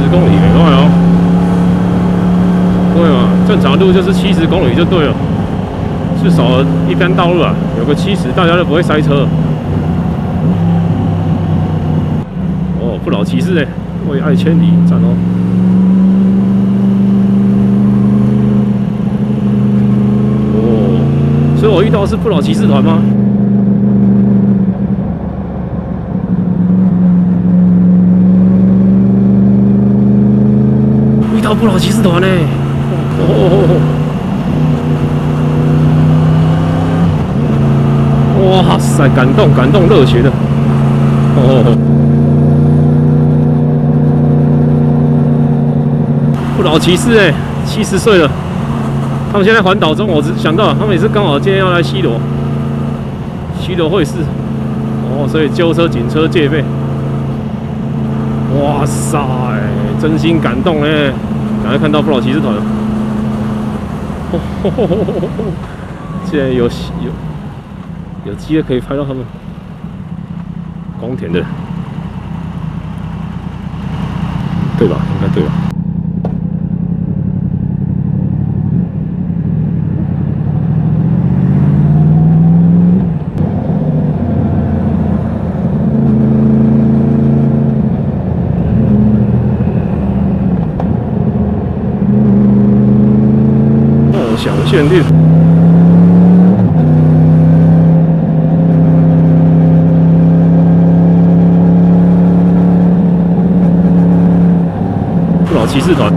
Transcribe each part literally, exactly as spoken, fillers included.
公里，没快哦。对嘛，正常路就是七十公里就对了，至少一般道路啊，有个七十，大家都不会塞车。哦，不老骑士哎，为爱千里，赞哦。哦，所以我遇到的是不老骑士团吗？ 不老骑士团呢？哦，哇塞，感动感动，热血的哦！不老骑士哎，七十岁了，他们现在环岛中，我只想到他们也是刚好今天要来西螺，西螺会试哦，所以救车、警车戒备。哇塞，真心感动哎！ 赶快看到不老骑士团了！现在有有有机会可以拍到他们光田的，对吧？应该对吧？想限定，不老骑士团。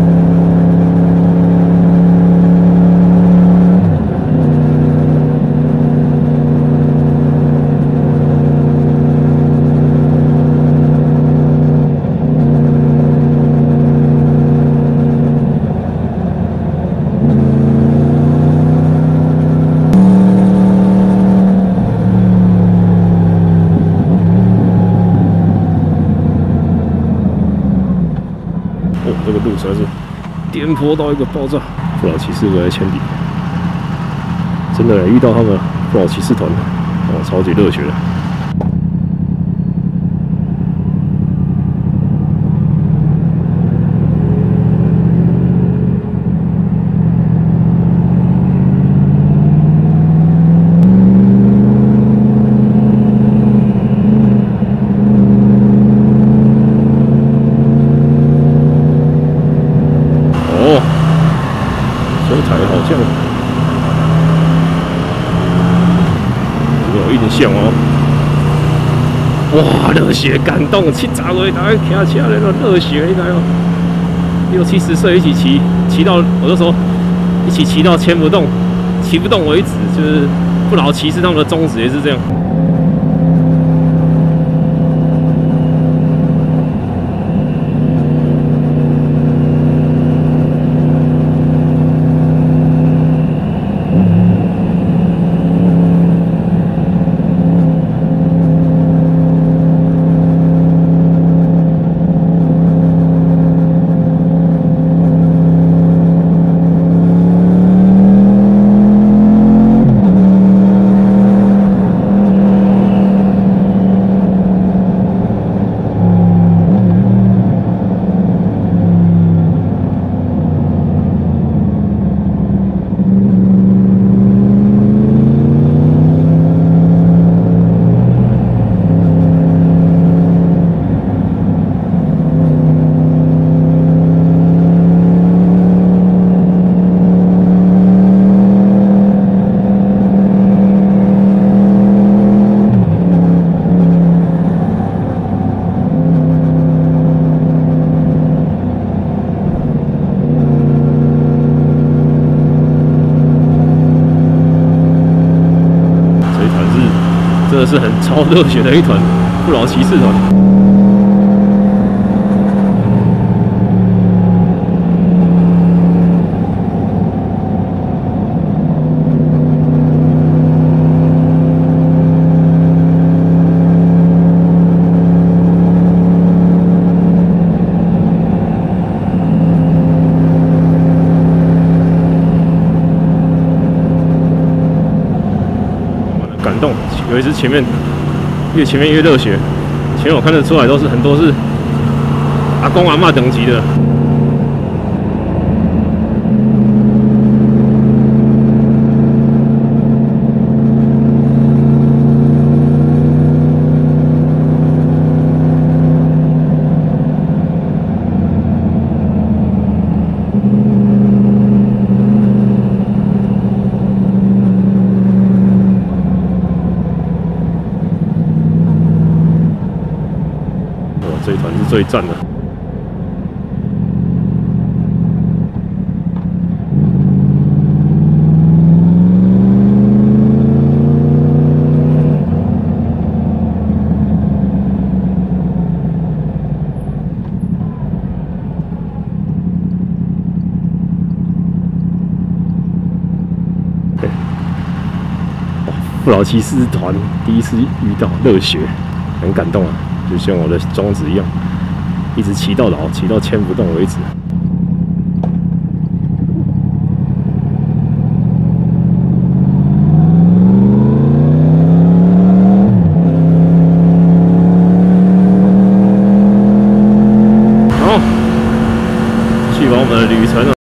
这个路实在是颠簸到一个爆炸，不老骑士为来千里，真的遇到他们不老骑士团，哦，超级热血的。有一点像哦，哇，热血感动，七十岁大家骑起来那种热血，你看哦，六七十岁一起骑，骑到我就说一起骑到牵不动、骑不动为止，就是不老骑士他们的宗旨也是这样。 真的是很超热血的一团不老骑士团。感动，尤其是前面，越前面越热血。前面我看得出来都是很多是阿公阿嬷等级的。这一团是最赞的。不老骑士团第一次遇到热血，很感动啊！就像我的宗旨一样，一直骑到老，骑到牵不动为止。好，继续把我们的旅程啊。